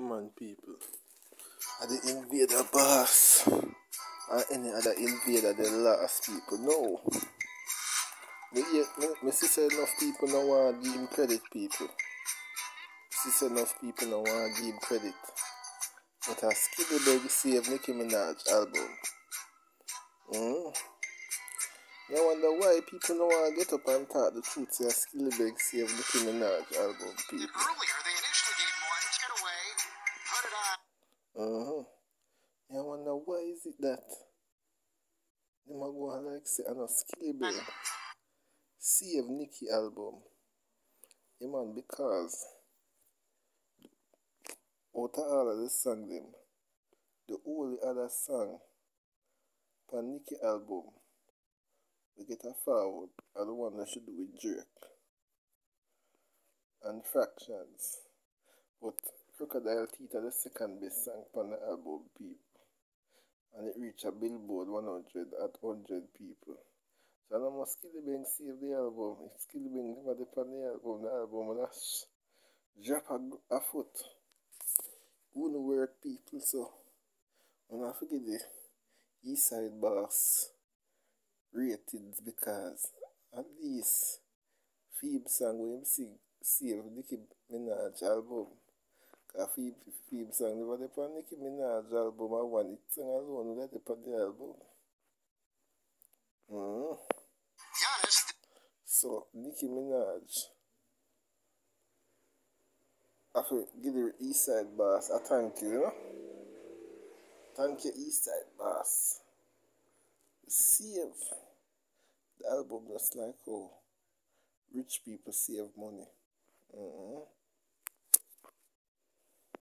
man, people. Are the invader boss or any other invader the last people? No. Me see say enough people no want to give him credit, people. See say enough people no want to give him credit. But a Skillibeng saved Nicki Minaj album. I wonder why people don't want to get up and talk the truth. Say a Skillibeng saved Nicki Minaj album, people. Earlier, they initially gave him one, took it away, put it on. I wonder why is it that they might go and like say, I know Skillibeng saved Nicki album. Yeah, man, because out of all of the song them, the only other song on Nicki album we get a forward are the one that should do with Drake and Fractions. But Crocodile Teeth are the second best song on the album, people. And it reached a Billboard 100 at 100 people. So I know my Skillibeng saved the album. If Skillibeng never did on the album will drop a foot. Wouldn't work, people. So when I forget the East Side Boss ratings, because at least Phoebe song when him sing save Nicki Minaj album. Because Phoebe song never did on Nicki Minaj album. I want it song alone let it on the album. So Nicki Minaj I have to give the East Side Boss a thank you, you know? Thank you, East Side Boss. Save the album just like how rich people save money.